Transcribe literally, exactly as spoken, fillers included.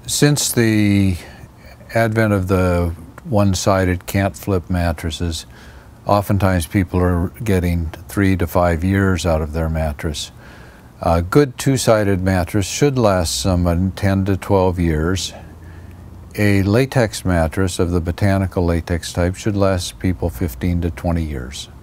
Since the advent of the one-sided can't-flip mattresses, oftentimes people are getting three to five years out of their mattress. A good two-sided mattress should last someone ten to twelve years. A latex mattress of the botanical latex type should last people fifteen to twenty years.